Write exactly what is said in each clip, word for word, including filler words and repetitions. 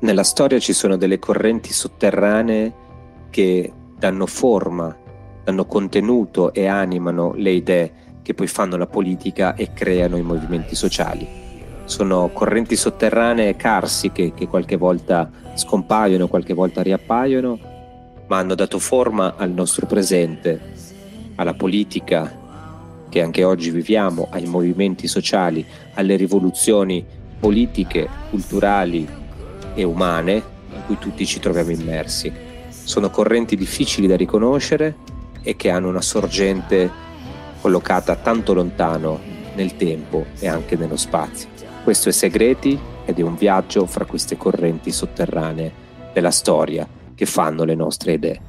Nella storia ci sono delle correnti sotterranee che danno forma, danno contenuto e animano le idee che poi fanno la politica e creano i movimenti sociali. Sono correnti sotterranee carsiche che qualche volta scompaiono, qualche volta riappaiono, ma hanno dato forma al nostro presente, alla politica che anche oggi viviamo, ai movimenti sociali, alle rivoluzioni politiche, culturali e umane in cui tutti ci troviamo immersi. Sono correnti difficili da riconoscere e che hanno una sorgente collocata tanto lontano nel tempo e anche nello spazio. Questo è Segreti ed è un viaggio fra queste correnti sotterranee della storia che fanno le nostre idee.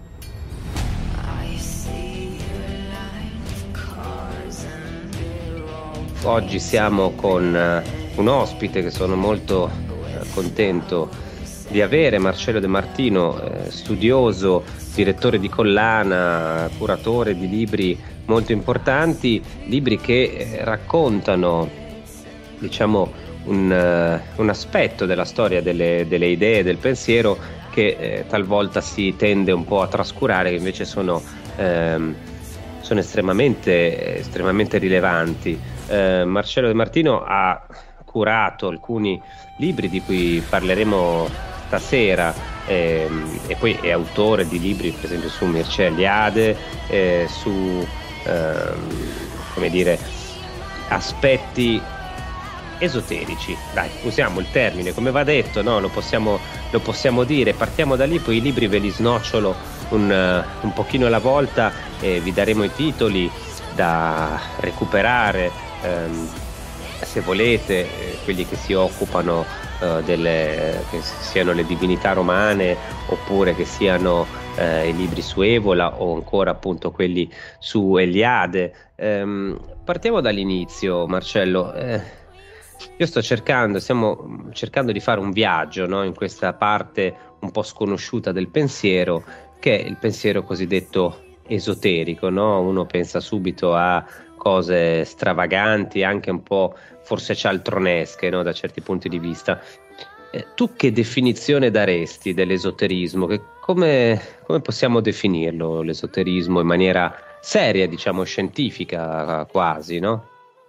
Oggi siamo con un ospite che sono molto contento di avere, Marcello De Martino, studioso, direttore di collana, curatore di libri molto importanti, libri che raccontano, diciamo, un, un aspetto della storia delle, delle idee, del pensiero che eh, talvolta si tende un po' a trascurare, che invece sono, ehm, sono estremamente, estremamente rilevanti. Eh, Marcello De Martino ha curato alcuni libri di cui parleremo stasera ehm, e poi è autore di libri per esempio su Mircea Eliade, eh, su ehm, come dire, aspetti esoterici, dai, usiamo il termine come va detto, no? Lo possiamo, lo possiamo dire, partiamo da lì, poi i libri ve li snocciolo un, uh, un pochino alla volta e vi daremo i titoli da recuperare, ehm, se volete, eh, quelli che si occupano eh, delle, che siano le divinità romane oppure che siano eh, i libri su Evola o ancora appunto quelli su Eliade. Ehm, partiamo dall'inizio, Marcello. Eh, io sto cercando, stiamo cercando di fare un viaggio, no, in questa parte un po' sconosciuta del pensiero, che è il pensiero cosiddetto esoterico, no? Uno pensa subito a cose stravaganti, anche un po' forse cialtronesche, no? Da certi punti di vista. Eh, tu che definizione daresti dell'esoterismo? Che come, come possiamo definirlo l'esoterismo in maniera seria, diciamo scientifica quasi, no?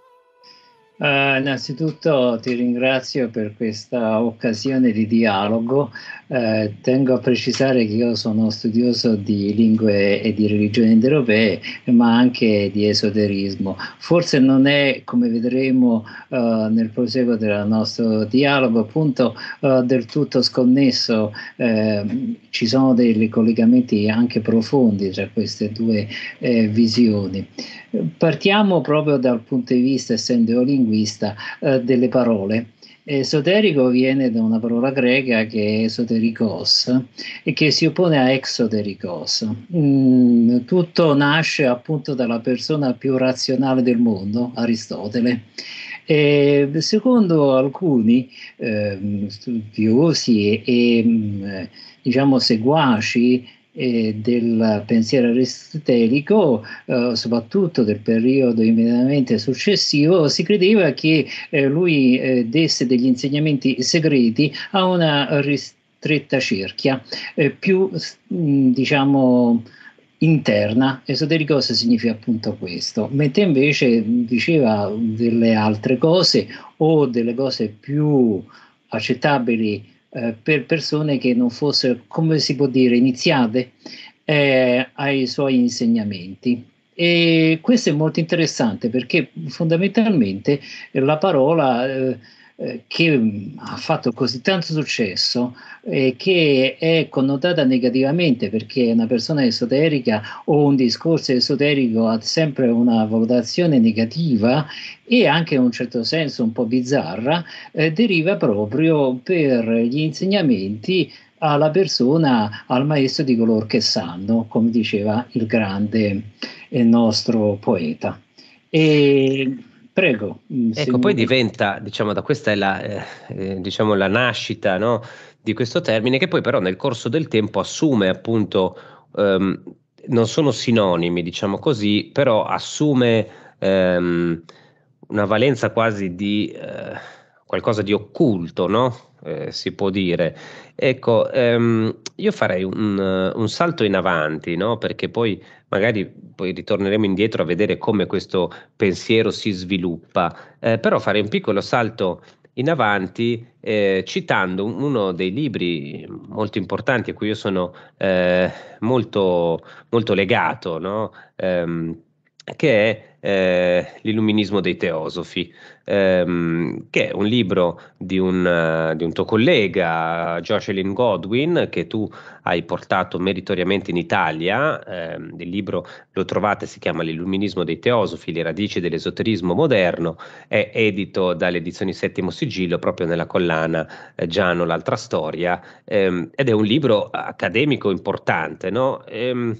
Uh, innanzitutto ti ringrazio per questa occasione di dialogo. Uh, tengo a precisare che io sono studioso di lingue e di religioni indoeuropee, ma anche di esoterismo. Forse non è, come vedremo uh, nel proseguo del nostro dialogo, appunto uh, del tutto sconnesso. Uh, ci sono dei collegamenti anche profondi tra queste due eh, visioni. Partiamo proprio dal punto di vista, essendo linguista, eh, delle parole. Esoterico viene da una parola greca che è esoterikos e che si oppone a exoterikos. Mm, tutto nasce appunto dalla persona più razionale del mondo, Aristotele. E secondo alcuni eh, studiosi e, e diciamo seguaci eh, del pensiero aristotelico, eh, soprattutto del periodo immediatamente successivo, si credeva che eh, lui eh, desse degli insegnamenti segreti a una ristretta cerchia, eh, più mh, diciamo interna. Esotericos significa appunto questo, mentre invece diceva delle altre cose o delle cose più accettabili eh, per persone che non fossero, come si può dire, iniziate eh, ai suoi insegnamenti. E questo è molto interessante perché fondamentalmente la parola eh, eh, che ha fatto così tanto successo e che è connotata negativamente perché una persona esoterica o un discorso esoterico ha sempre una valutazione negativa e anche in un certo senso un po' bizzarra, eh, deriva proprio per gli insegnamenti alla persona, al maestro di coloro che sanno, come diceva il grande eh, nostro poeta. E prego. Ecco, poi diventa, diciamo, da questa è la, eh, eh, diciamo, la nascita, no, di questo termine, che poi però nel corso del tempo assume appunto, ehm, non sono sinonimi, diciamo così, però assume ehm, una valenza quasi di eh, qualcosa di occulto, no? eh, si può dire. Ecco, ehm, io farei un, un salto in avanti, no? Perché poi magari poi ritorneremo indietro a vedere come questo pensiero si sviluppa, eh, però farei un piccolo salto in avanti eh, citando uno dei libri molto importanti a cui io sono eh, molto, molto legato, no? Ehm, che è eh, L'Illuminismo dei Teosofi, ehm, che è un libro di un, eh, di un tuo collega, Jocelyn Godwin, che tu hai portato meritoriamente in Italia. Ehm, il libro lo trovate, si chiama L'Illuminismo dei Teosofi, le radici dell'esoterismo moderno, è edito dalle edizioni Settimo Sigillo, proprio nella collana eh, Giano, l'altra storia, ehm, ed è un libro accademico importante, no? Ehm,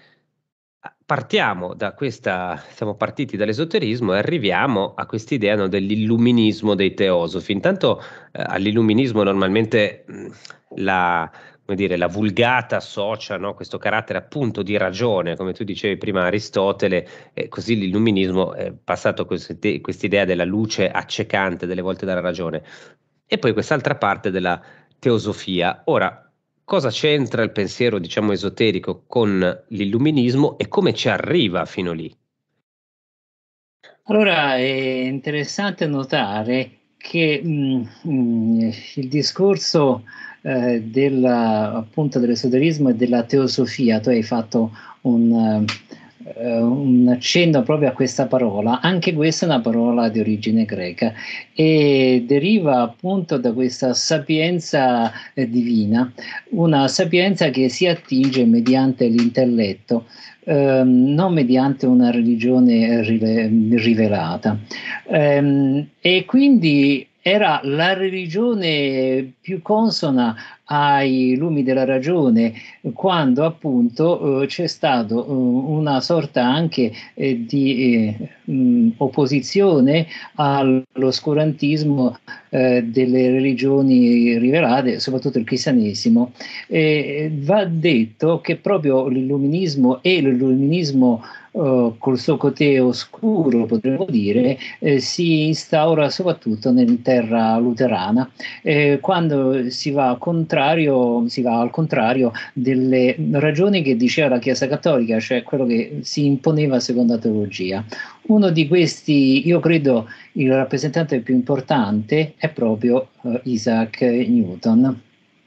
Partiamo da questa, siamo partiti dall'esoterismo e arriviamo a quest'idea, no, dell'illuminismo dei teosofi. Intanto eh, all'illuminismo normalmente mh, la, come dire, la vulgata associa, no, questo carattere appunto di ragione, come tu dicevi prima Aristotele, e così l'illuminismo è passato queste- quest'idea della luce accecante delle volte dalla ragione. E poi quest'altra parte della teosofia. Ora, cosa c'entra il pensiero, diciamo, esoterico con l'illuminismo e come ci arriva fino lì? Allora, è interessante notare che mh, mh, il discorso eh, della, appunto, dell'esoterismo e della teosofia, tu hai fatto un, eh, un accenno proprio a questa parola, anche questa è una parola di origine greca e deriva appunto da questa sapienza eh, divina, una sapienza che si attinge mediante l'intelletto, ehm, non mediante una religione rile- rivelata. Ehm, e quindi era la religione più consona ai lumi della ragione, quando appunto eh, c'è stato eh, una sorta anche eh, di eh, mh, opposizione all'oscurantismo eh, delle religioni rivelate, soprattutto il cristianesimo. E va detto che proprio l'illuminismo e l'illuminismo eh, col suo côté oscuro, potremmo dire, eh, si instaura soprattutto nella terra luterana, eh, quando si va, contrario, si va al contrario delle ragioni che diceva la Chiesa Cattolica, cioè quello che si imponeva secondo la teologia. Uno di questi, io credo, il rappresentante più importante è proprio eh, Isaac Newton.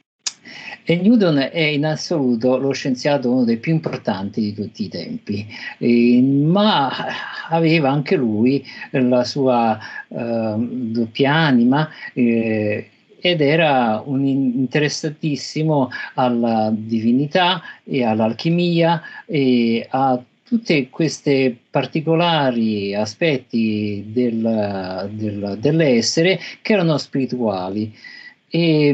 E Newton è in assoluto lo scienziato uno dei più importanti di tutti i tempi, eh, ma aveva anche lui la sua eh, doppia anima. Eh, ed era un interessatissimo alla divinità e all'alchimia e a tutti questi particolari aspetti del, del, dell'essere che erano spirituali. E,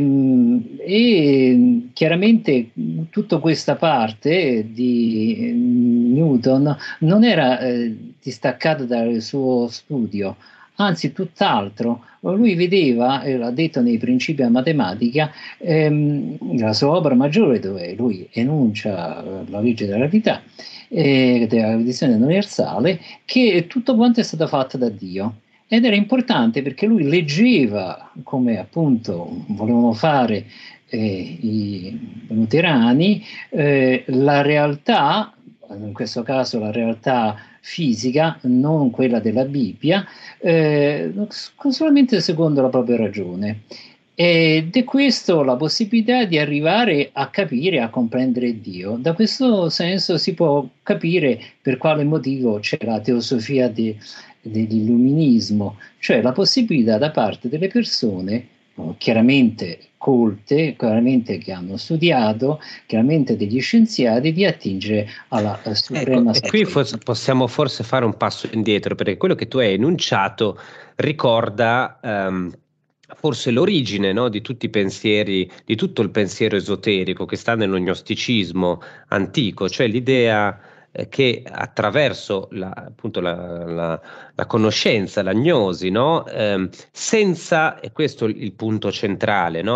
e chiaramente tutta questa parte di Newton non era eh, distaccata dal suo studio, anzi tutt'altro. Lui vedeva, e l'ha detto nei principi della matematica, ehm, la sua opera maggiore dove lui enuncia eh, la legge della gravità e della gravitazione universale, che tutto quanto è stato fatto da Dio. Ed era importante perché lui leggeva, come appunto volevano fare eh, i luterani, eh, la realtà, in questo caso la realtà fisica, non quella della Bibbia, eh, solamente secondo la propria ragione. Ed è questo la possibilità di arrivare a capire, a comprendere Dio. Da questo senso si può capire per quale motivo c'è la teosofia de, dell'illuminismo, cioè la possibilità da parte delle persone, oh, chiaramente colte, chiaramente che hanno studiato, chiaramente degli scienziati, di attingere alla eh, Ecco, suprema e qui sapienza. fos- possiamo forse fare un passo indietro, perché quello che tu hai enunciato ricorda ehm, forse l'origine, no, di tutti i pensieri, di tutto il pensiero esoterico che sta nello gnosticismo antico, cioè l'idea eh, che attraverso la, appunto la, la- la conoscenza, l'agnosi, no, ehm, senza, e questo è il punto centrale, no,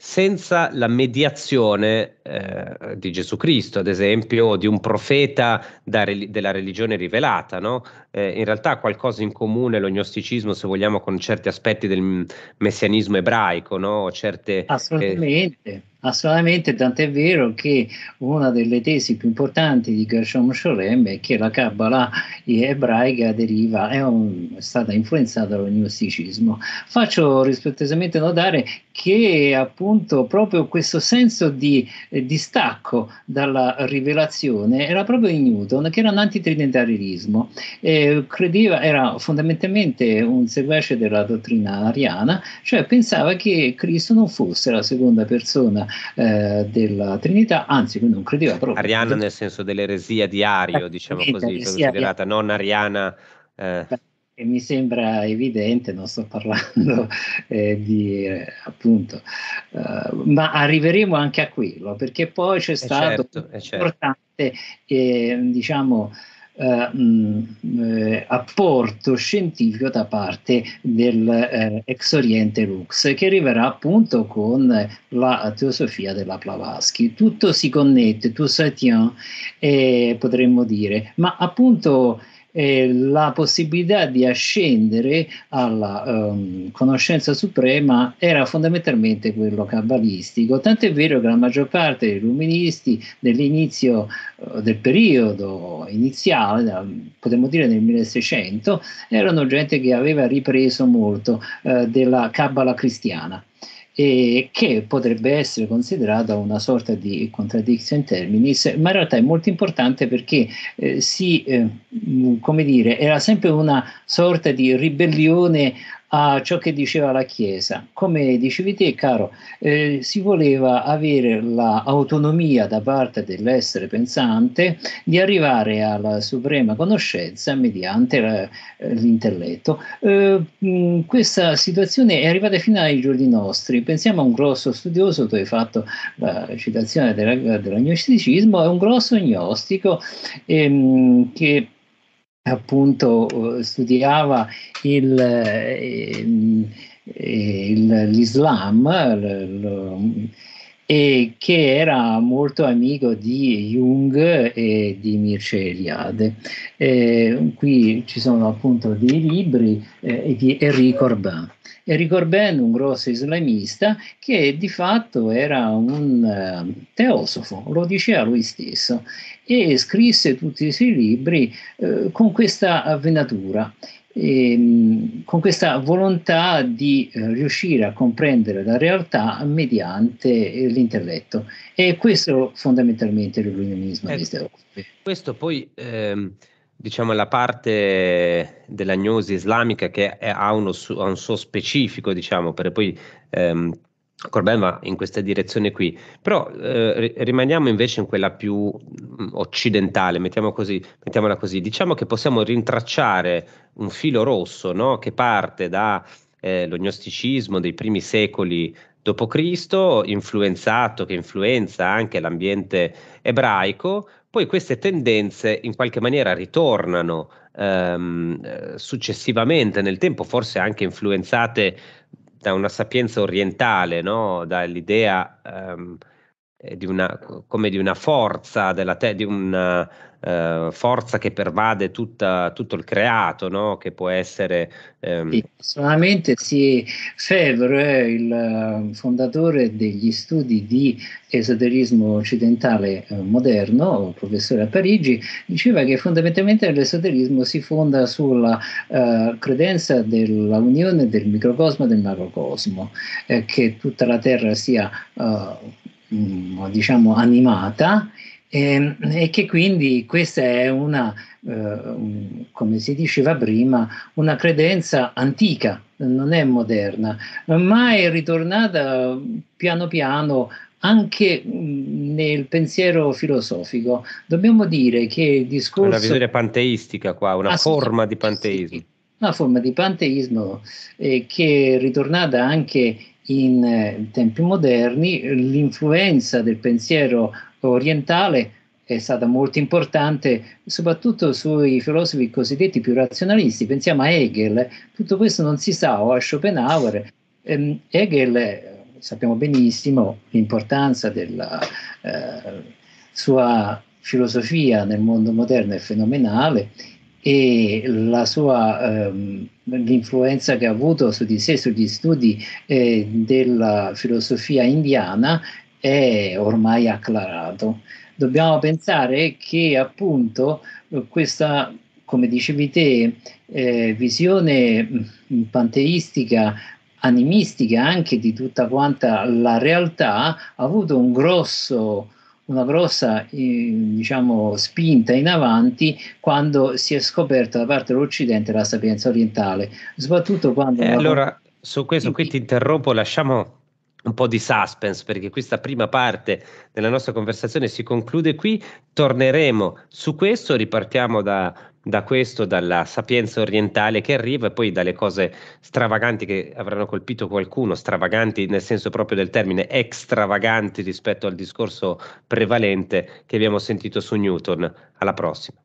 senza la mediazione eh, di Gesù Cristo, ad esempio, o di un profeta da, della religione rivelata, no? Eh, in realtà ha qualcosa in comune lo gnosticismo, se vogliamo, con certi aspetti del messianismo ebraico, no? Certe, assolutamente, eh... assolutamente, tant'è vero che una delle tesi più importanti di Gershom Scholem è che la Kabbalah ebraica deriva, è, un, è stata influenzata dallo gnosticismo. Faccio rispettosamente notare che appunto proprio questo senso di eh, distacco dalla rivelazione era proprio in Newton, che era un antitrinitarismo. Eh, credeva, era fondamentalmente un seguace della dottrina ariana, cioè pensava che Cristo non fosse la seconda persona eh, della Trinità, anzi non credeva proprio. Ariana nel senso dell'eresia di Ario, diciamo così, considerata non ariana. Eh. E mi sembra evidente, non sto parlando eh, di eh, appunto, uh, ma arriveremo anche a quello, perché poi c'è stato certo, un certo. importante eh, diciamo uh, mh, eh, apporto scientifico da parte del eh, ex Oriente Lux, che arriverà appunto con la teosofia della Blavatsky. Tutto si connette, tout ça tient, eh, potremmo dire, ma appunto Eh, la possibilità di ascendere alla um, conoscenza suprema era fondamentalmente quello cabalistico, tant'è vero che la maggior parte dei illuministi dell'inizio uh, del periodo iniziale, da, potremmo dire nel milleseicento, erano gente che aveva ripreso molto uh, della Cabala cristiana, e che potrebbe essere considerata una sorta di contradiction in terminis, ma in realtà è molto importante perché eh, si, eh, come dire, era sempre una sorta di ribellione a ciò che diceva la Chiesa. Come dicevi te, caro, eh, si voleva avere l'autonomia da parte dell'essere pensante di arrivare alla suprema conoscenza mediante la, l'intelletto. Eh, mh, questa situazione è arrivata fino ai giorni nostri. Pensiamo a un grosso studioso, tu hai fatto la citazione della, dell'agnosticismo, è un grosso gnostico ehm, che appunto studiava il, il, il, l'Islam l, e che era molto amico di Jung e di Mircea Eliade. Eh, qui ci sono appunto dei libri eh, di Enrico Corbin. Enrico Corbin, un grosso islamista, che di fatto era un uh, teosofo, lo diceva lui stesso, e scrisse tutti i suoi libri uh, con questa venatura, e, con questa volontà di uh, riuscire a comprendere la realtà mediante l'intelletto. E questo fondamentalmente è l'illuminismo eh, dei teosofi. Questo poi... Ehm... diciamo la parte della gnosi islamica che è, ha, uno, ha un suo specifico, diciamo, perché poi ehm, Corbin va in questa direzione qui, però eh, rimaniamo invece in quella più mh, occidentale, mettiamo così, mettiamola così, diciamo che possiamo rintracciare un filo rosso, no? Che parte da eh, lo gnosticismo dei primi secoli dopo Cristo, influenzato, che influenza anche l'ambiente ebraico. Poi queste tendenze in qualche maniera ritornano ehm, successivamente nel tempo, forse anche influenzate da una sapienza orientale, no? Dall'idea ehm, di una, come di una forza, della te- di una uh, forza che pervade tutta, tutto il creato, no? Che può essere... Ehm... Sì, solamente sì, Febvre, il fondatore degli studi di esoterismo occidentale eh, moderno, professore a Parigi, diceva che fondamentalmente l'esoterismo si fonda sulla uh, credenza della unione del microcosmo e del macrocosmo, eh, che tutta la Terra sia uh, mh, diciamo animata, e, e che quindi questa è una, eh, come si diceva prima, una credenza antica, non è moderna, ma è ritornata piano piano anche nel pensiero filosofico. Dobbiamo dire che il discorso... Una visione panteistica qua, una forma di panteismo. Sì, una forma di panteismo eh, che è ritornata anche in eh, tempi moderni. L'influenza del pensiero orientale è stata molto importante, soprattutto sui filosofi cosiddetti più razionalisti. Pensiamo a Hegel, tutto questo non si sa, o a Schopenhauer. Ehm, Hegel sappiamo benissimo l'importanza della eh, sua filosofia nel mondo moderno è fenomenale, e la sua ehm, l'influenza che ha avuto su di sé, sugli studi eh, della filosofia indiana è ormai acclarato. Dobbiamo pensare che appunto questa, come dicevi te, eh, visione mh, panteistica, animistica anche di tutta quanta la realtà, ha avuto un grosso, una grossa eh, diciamo, spinta in avanti quando si è scoperta da parte dell'Occidente la sapienza orientale, soprattutto quando... E la... allora su questo qui ti interrompo, lasciamo un po' di suspense perché questa prima parte della nostra conversazione si conclude qui, torneremo su questo, ripartiamo da, da questo, dalla sapienza orientale che arriva, e poi dalle cose stravaganti che avranno colpito qualcuno, stravaganti nel senso proprio del termine, extravaganti rispetto al discorso prevalente che abbiamo sentito su Newton. Alla prossima.